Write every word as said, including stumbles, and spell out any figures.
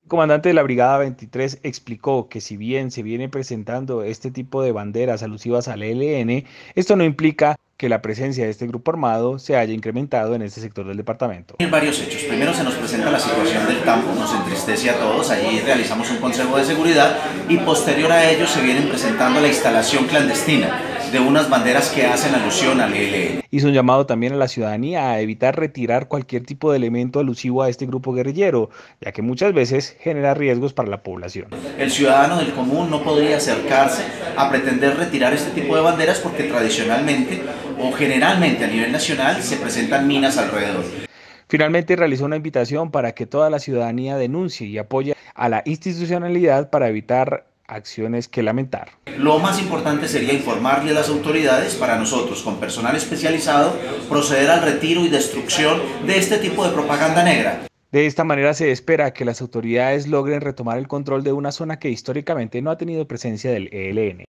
El comandante de la Brigada veintitrés explicó que si bien se viene presentando este tipo de banderas alusivas al E L N, esto no implica que la presencia de este grupo armado se haya incrementado en este sector del departamento. Hay varios hechos. Primero se nos presenta la situación del campo, nos entristece a todos, allí realizamos un consejo de seguridad y posterior a ello se vienen presentando la instalación clandestina de unas banderas que hacen alusión al E L N. Hizo un llamado también a la ciudadanía a evitar retirar cualquier tipo de elemento alusivo a este grupo guerrillero, ya que muchas veces genera riesgos para la población. El ciudadano del común no podría acercarse a pretender retirar este tipo de banderas porque tradicionalmente o generalmente a nivel nacional se presentan minas alrededor. Finalmente realizó una invitación para que toda la ciudadanía denuncie y apoye a la institucionalidad para evitar acciones que lamentar. Lo más importante sería informarle a las autoridades para nosotros, con personal especializado, proceder al retiro y destrucción de este tipo de propaganda negra. De esta manera se espera que las autoridades logren retomar el control de una zona que históricamente no ha tenido presencia del E L N.